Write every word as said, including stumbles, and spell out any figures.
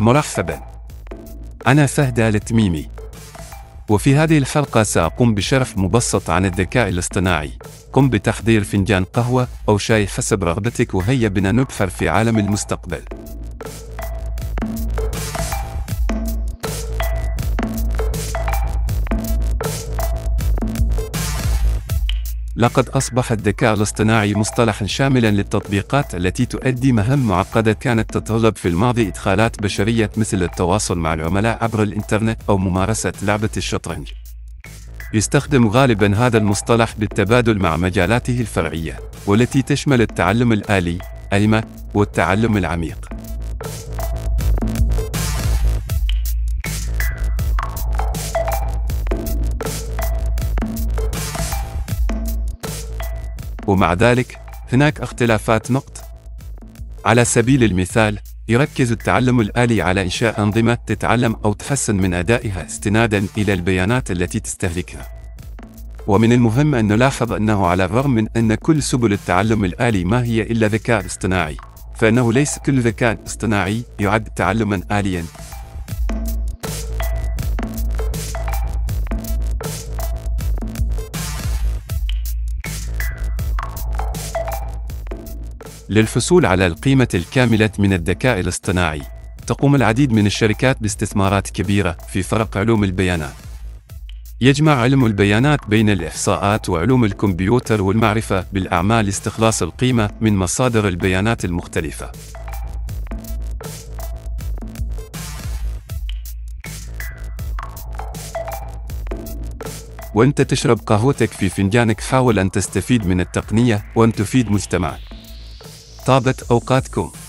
مرحبا، أنا فهد التميمي، وفي هذه الحلقة سأقوم بشرح مبسط عن الذكاء الاصطناعي. قم بتحضير فنجان قهوة أو شاي حسب رغبتك، وهيا بنا نبحر في عالم المستقبل. لقد أصبح الذكاء الاصطناعي مصطلحاً شاملاً للتطبيقات التي تؤدي مهام معقدة كانت تتطلب في الماضي إدخالات بشرية، مثل التواصل مع العملاء عبر الإنترنت أو ممارسة لعبة الشطرنج. يستخدم غالباً هذا المصطلح بالتبادل مع مجالاته الفرعية، والتي تشمل التعلم الآلي، أي والتعلم العميق. ومع ذلك هناك اختلافات نقط. على سبيل المثال، يركز التعلم الآلي على إنشاء أنظمة تتعلم أو تحسن من أدائها استناداً إلى البيانات التي تستهلكها. ومن المهم أن نلاحظ أنه على الرغم من أن كل سبل التعلم الآلي ما هي إلا ذكاء اصطناعي، فإنه ليس كل ذكاء اصطناعي يعد تعلماً آلياً. للحصول على القيمة الكاملة من الذكاء الاصطناعي، تقوم العديد من الشركات باستثمارات كبيرة في فرق علوم البيانات. يجمع علم البيانات بين الإحصاءات وعلوم الكمبيوتر والمعرفة بالأعمال لاستخلاص القيمة من مصادر البيانات المختلفة. وأنت تشرب قهوتك في فنجانك، حاول أن تستفيد من التقنية وأن تفيد مجتمعك. طابت أوقاتكم.